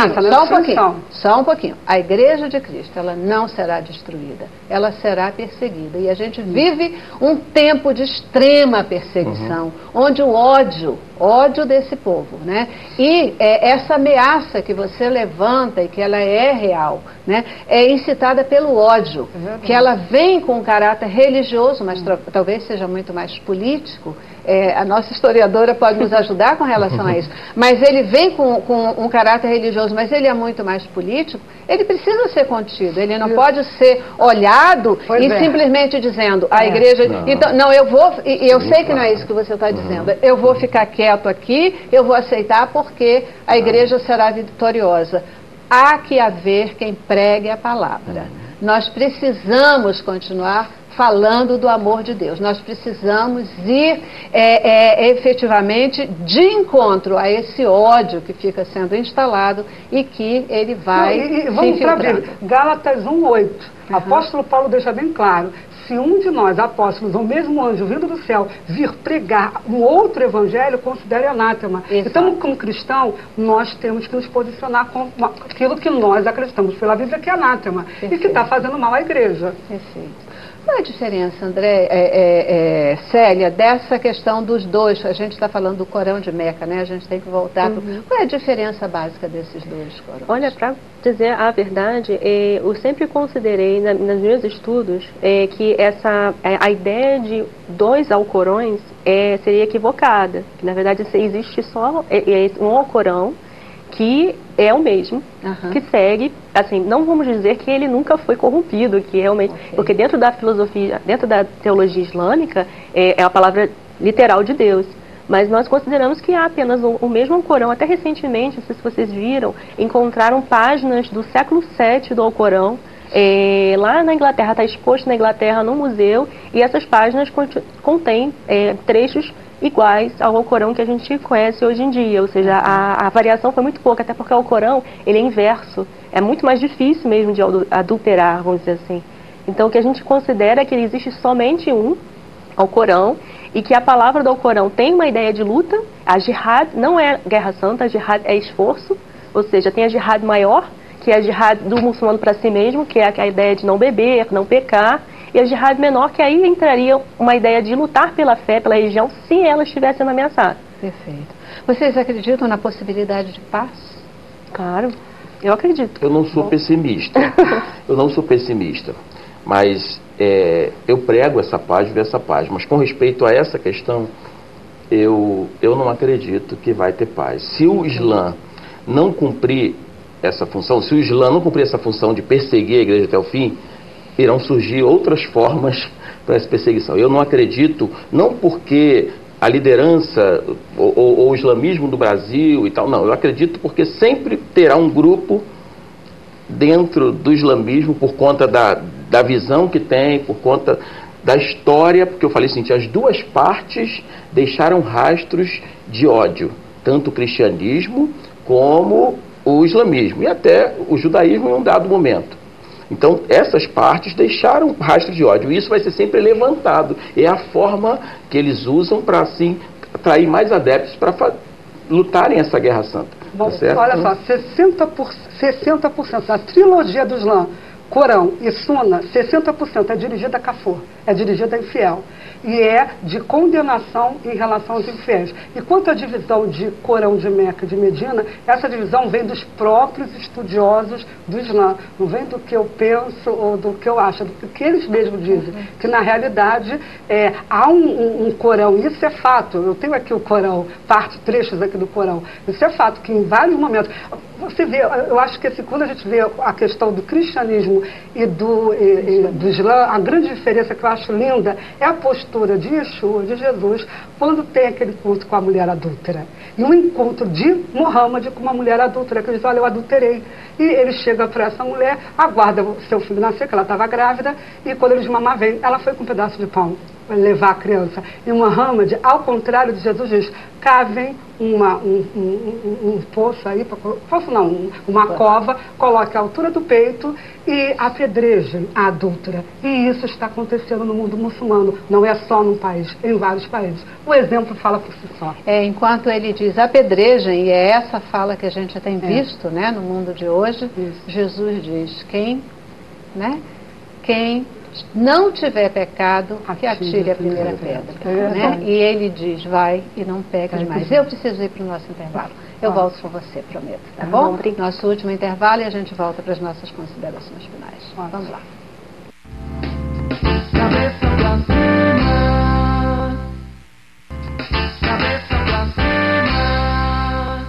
só um pouquinho. A Igreja de Cristo, ela não será destruída, ela será perseguida. E a gente vive um tempo de extrema perseguição, onde o ódio desse povo, né? E essa ameaça que você levanta e que ela é real, né? É incitada pelo ódio, que ela vem com um caráter religioso, mas talvez seja muito mais político. A nossa historiadora pode nos ajudar com relação a isso. Mas ele vem com um caráter religioso, mas ele é muito mais político. Ele precisa ser contido, ele não pode ser olhado simplesmente dizendo, a igreja... Então, eu sei que não é isso que você está dizendo, eu vou ficar quieto aqui, eu vou aceitar porque a igreja será vitoriosa. Há que haver quem pregue a palavra. Nós precisamos continuar falando do amor de Deus. Nós precisamos ir efetivamente de encontro a esse ódio que fica sendo instalado e que ele vai se infiltrando. Gálatas 1:8. Apóstolo Paulo deixa bem claro, se um de nós, apóstolos, ou mesmo anjo vindo do céu, vir pregar um outro evangelho, considere anátema. Exato. Então, como cristão, nós temos que nos posicionar com aquilo que nós acreditamos pela Bíblia, que é anátema, e que está fazendo mal à igreja. Perfeito. Qual é a diferença, André, Célia, dessa questão dos dois? A gente está falando do Corão de Meca, né? A gente tem que voltar. Qual é a diferença básica desses dois Corões? Olha, para dizer a verdade, eu sempre considerei, nos meus estudos, que a ideia de dois Alcorões seria equivocada. Que, na verdade, existe só um Alcorão, que é o mesmo, que segue, assim, não vamos dizer que ele nunca foi corrompido, que realmente, porque dentro da filosofia, dentro da teologia islâmica, é a palavra literal de Deus, mas nós consideramos que há apenas o mesmo Alcorão. Até recentemente, não sei se vocês viram, encontraram páginas do século VII do Alcorão, lá na Inglaterra, está exposto na Inglaterra, no museu, e essas páginas contêm trechos iguais ao Alcorão que a gente conhece hoje em dia, ou seja, a variação foi muito pouca, até porque o Alcorão, ele é inverso, é muito mais difícil mesmo de adulterar, vamos dizer assim. Então, o que a gente considera é que existe somente um Alcorão, e que a palavra do Alcorão tem uma ideia de luta. A jihad não é guerra santa, a jihad é esforço, ou seja, tem a jihad maior, que é a jihad do muçulmano para si mesmo, que é a ideia de não beber, não pecar, e a jihad menor, que aí entraria uma ideia de lutar pela fé, pela religião, se ela estivesse sendo ameaçada. Perfeito. Vocês acreditam na possibilidade de paz? Claro, eu acredito. Eu não sou pessimista, mas eu prego essa paz, vivo essa paz, mas com respeito a essa questão, eu não acredito que vai ter paz. Se o Islã não cumprir essa função, se o Islã não cumprir essa função de perseguir a igreja até o fim, irão surgir outras formas para essa perseguição. Eu não acredito, não porque a liderança ou o islamismo do Brasil e tal. Não, eu acredito porque sempre terá um grupo dentro do islamismo por conta da visão que tem, por conta da história, porque eu falei assim, as duas partes deixaram rastros de ódio, tanto o cristianismo como o islamismo e até o judaísmo em um dado momento. Então, essas partes deixaram rastro de ódio. E isso vai ser sempre levantado. É a forma que eles usam para, assim, atrair mais adeptos para lutarem essa guerra santa. Bom, Tá certo? olha só, 60% da trilogia do Islã, Corão e Suna, 60% é dirigida a Kafur, é dirigida a infiel. E é de condenação em relação aos infiéis. E quanto à divisão de Corão de Meca e de Medina, essa divisão vem dos próprios estudiosos do Islã. Não vem do que eu penso ou do que eu acho, do que eles mesmos dizem. Que na realidade há um Corão, isso é fato. Eu tenho aqui o Corão, trechos aqui do Corão. Isso é fato, que em vários momentos... Você vê, eu acho que quando a gente vê a questão do cristianismo e do Islã, a grande diferença que eu acho linda é a postura de Yeshua, de Jesus, quando tem aquele culto com a mulher adúltera. E um encontro de Muhammad com uma mulher adúltera, que ele diz, olha, eu adulterei. E ele chega para essa mulher, aguarda o seu filho nascer, que ela estava grávida, e quando eles mamar vem, ela foi com um pedaço de pão levar a criança. E Muhammad, ao contrário de Jesus, diz, cavem um poço aí, uma cova, coloque a altura do peito e apedrejem a adúltera. E isso está acontecendo no mundo muçulmano, não é só num país, em vários países. O exemplo fala por si só. Enquanto ele diz apedrejem, e é essa fala que a gente tem visto, né, no mundo de hoje, Jesus diz, quem não tiver pecado, que atire a primeira pedra. Né? E ele diz, vai e não peques mais. Eu preciso ir para o nosso intervalo. Eu volto com você, prometo, tá bom? Nosso último intervalo e a gente volta para as nossas considerações finais. Vamos lá. Cabeça pra cima. Cabeça pra cima.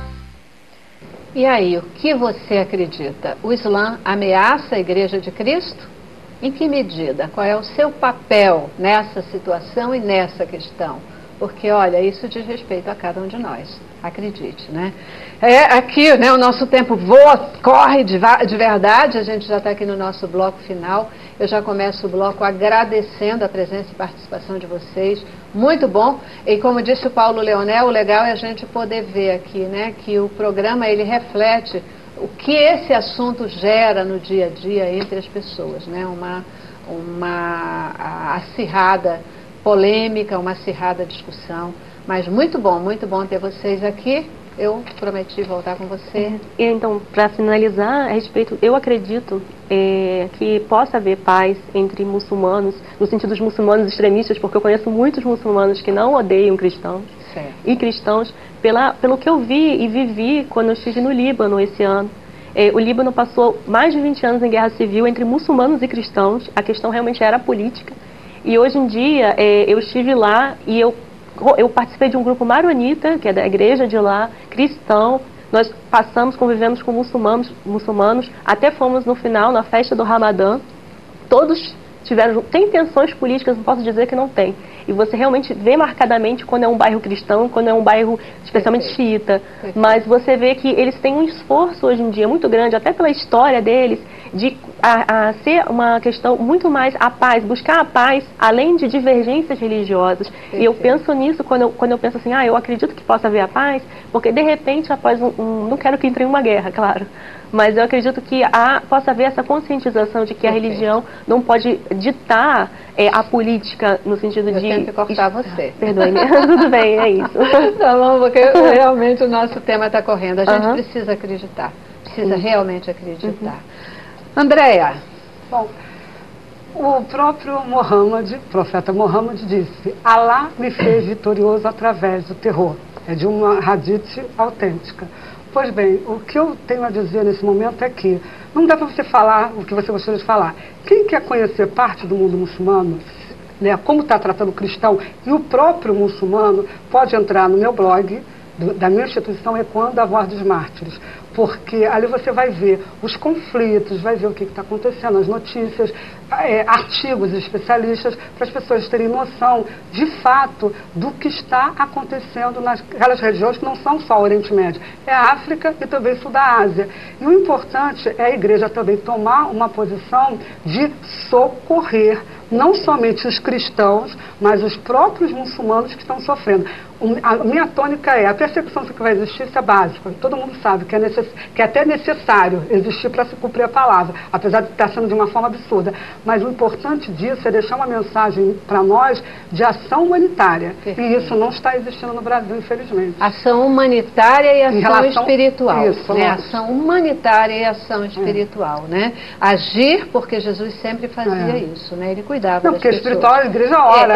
E aí, o que você acredita? O Islã ameaça a Igreja de Cristo? Em que medida? Qual é o seu papel nessa situação e nessa questão? Porque, olha, isso diz respeito a cada um de nós, acredite, né? Aqui, né, o nosso tempo corre de verdade, a gente já está aqui no nosso bloco final. Eu já começo o bloco agradecendo a presença e participação de vocês, muito bom. E como disse o Paulo Leonel, o legal é a gente poder ver aqui, né, que o programa, ele reflete o que esse assunto gera no dia a dia entre as pessoas, né? Uma acirrada polêmica, uma acirrada discussão, mas muito bom ter vocês aqui. Eu prometi voltar com você. Então, para finalizar, a respeito, eu acredito que possa haver paz entre muçulmanos, no sentido dos muçulmanos extremistas, porque eu conheço muitos muçulmanos que não odeiam cristãos, e cristãos, pelo que eu vi e vivi quando eu estive no Líbano esse ano. O Líbano passou mais de 20 anos em guerra civil entre muçulmanos e cristãos, a questão realmente era política, e hoje em dia eu estive lá e eu participei de um grupo maronita, que é da igreja de lá, cristão. Nós convivemos com muçulmanos, até fomos no final, na festa do Ramadã. Todos têm intenções políticas, não posso dizer que não tem. E você realmente vê marcadamente quando é um bairro cristão, quando é um bairro especialmente xiita. Mas você vê que eles têm um esforço hoje em dia muito grande, até pela história deles, de ser uma questão muito mais a paz, buscar a paz além de divergências religiosas. E eu penso nisso quando eu penso assim, eu acredito que possa haver a paz, porque de repente após não quero que entre em uma guerra, claro, mas eu acredito que possa haver essa conscientização de que a religião não pode ditar a política no sentido de... Eu tenho que cortar você. Perdoe-me, tudo bem, é isso. Tá bom, porque realmente o nosso tema está correndo. A gente precisa acreditar, precisa realmente acreditar. Andréia. Bom, o próprio profeta Muhammad disse, Alá me fez vitorioso através do terror. É de uma hadith autêntica. Pois bem, o que eu tenho a dizer nesse momento é que não dá para você falar o que você gostaria de falar. Quem quer conhecer parte do mundo muçulmano, né, como está tratando o cristão e o próprio muçulmano, pode entrar no meu blog, da minha instituição, Ecoando a Voz dos Mártires. porque ali você vai ver os conflitos, vai ver o que está acontecendo, as notícias, artigos especialistas, para as pessoas terem noção, de fato, do que está acontecendo naquelas regiões que não são só o Oriente Médio, é a África e também Sul da Ásia. E o importante é a igreja também tomar uma posição de socorrer, não somente os cristãos, mas os próprios muçulmanos que estão sofrendo. A minha tônica é, a persecução que vai existir, isso é básico, todo mundo sabe que é até necessário existir para se cumprir a palavra, apesar de estar sendo de uma forma absurda. Mas o importante disso é deixar uma mensagem para nós de ação humanitária. E isso não está existindo no Brasil, infelizmente. Ação humanitária e ação espiritual. Isso, né? Ação humanitária e ação espiritual. Né? Agir, porque Jesus sempre fazia isso, né? Ele cuidava das pessoas. Porque espiritual, a igreja ora,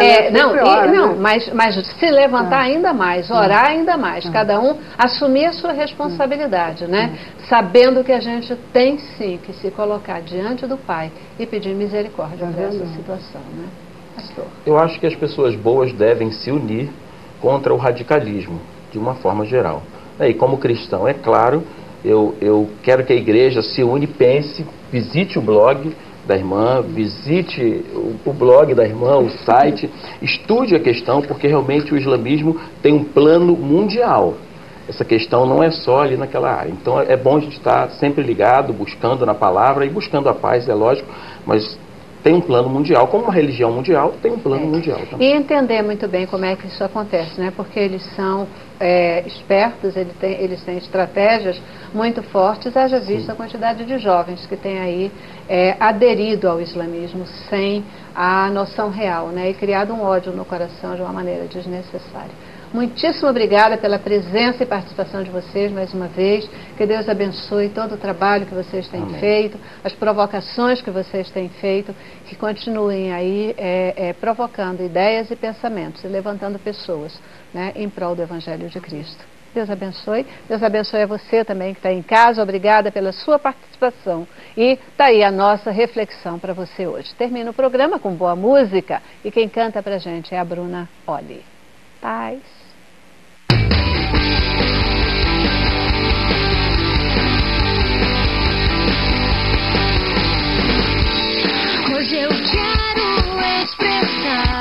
né? Mas se levantar ainda mais, orar ainda mais, cada um assumir a sua responsabilidade, né? Sabendo que a gente tem sim que se colocar diante do Pai e pedir misericórdia por essa situação, né? Pastor. Eu acho que as pessoas boas devem se unir contra o radicalismo, de uma forma geral. E como cristão, é claro, eu quero que a igreja se une, pense, visite o blog da irmã, visite o blog da irmã, o site, estude a questão, porque realmente o islamismo tem um plano mundial. Essa questão não é só ali naquela área. Então é bom a gente estar sempre ligado, buscando na palavra e buscando a paz, é lógico, mas tem um plano mundial, como uma religião mundial, tem um plano mundial também. E entender muito bem como é que isso acontece, né? Porque eles são espertos, eles têm estratégias muito fortes, haja vista a quantidade de jovens que têm aí aderido ao islamismo sem a noção real, né? E criado um ódio no coração de uma maneira desnecessária. Muitíssimo obrigada pela presença e participação de vocês mais uma vez. Que Deus abençoe todo o trabalho que vocês têm feito, as provocações que vocês têm feito, que continuem aí provocando ideias e pensamentos e levantando pessoas, né, em prol do Evangelho de Cristo. Deus abençoe. Deus abençoe a você também que está em casa. Obrigada pela sua participação. E está aí a nossa reflexão para você hoje. Termina o programa com boa música e quem canta para a gente é a Bruna Olli. Paz. Hoje eu quero expressar